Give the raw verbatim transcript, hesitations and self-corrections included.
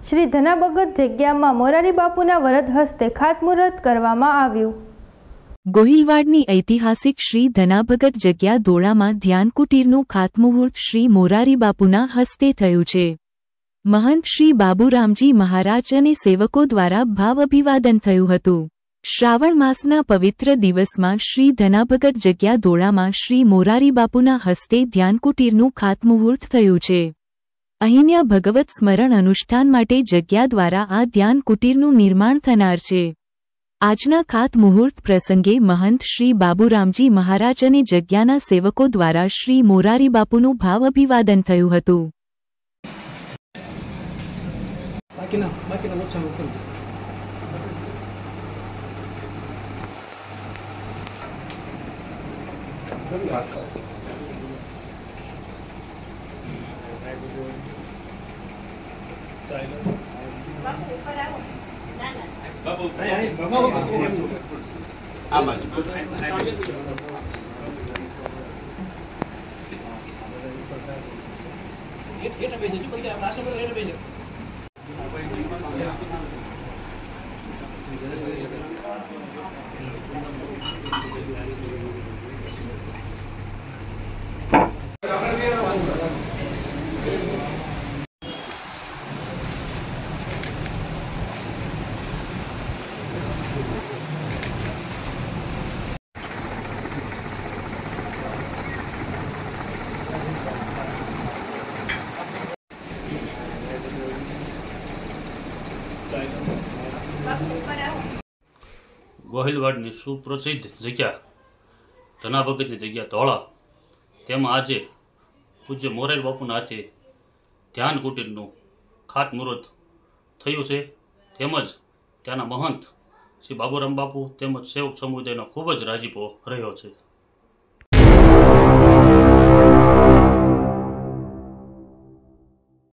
શ્રી ધનાભગત જગ્યામાં મોરારી બાપુના વરદ હસ્તે ખાતમુહૂર્ત કરવામાં આવ્યું। ગોહિલવાડની ઐતિહાસિક શ્રી ધનાભગત જગ્યા ધોળામાં ધ્યાન કુટીરનું ખાતમુહૂર્ત શ્રી મોરારી બાપુના હસ્તે થયું છે। મહંત શ્રી બાબુરામજી મહારાજ અને સેવકો દ્વારા ભાવ અભિવાદન થયું હતું। શ્રાવણ માસના પવિત્ર દિવસમાં શ્રી ધનાભગત જગ્યા ધોળામાં શ્રી મોરારી બાપુના હસ્તે ધ્યાનકુટીરનું ખાતમુહૂર્ત થયું છે। અહીંયા ભગવત સ્મરણ અનુષ્ઠાન માટે જગ્યા દ્વારા આ ધ્યાન કુટીરનું નિર્માણ થનાર છે। આજના ખાતમુહૂર્ત પ્રસંગે મહંત શ્રી બાબુરામજી મહારાજ અને જગ્યાના સેવકો દ્વારા શ્રી મોરારી બાપુનું ભાવ અભિવાદન થયું હતું। બાકીના બાકીના ઓછામાં કરી ગોહિલવાડની સુપ્રસિદ્ધ જગ્યા ધનાભગતની જગ્યા ધોળા તેમાં આજે પૂજ્ય મોરારી બાપુના હાથે ધ્યાન કુટીરનું ખાતમુહૂર્ત થયું છે। તેમજ ત્યાંના મહંત શ્રી બાબુરામ બાપુ તેમજ સેવક સમુદાયનો ખૂબ જ રાજીપો રહ્યો છે।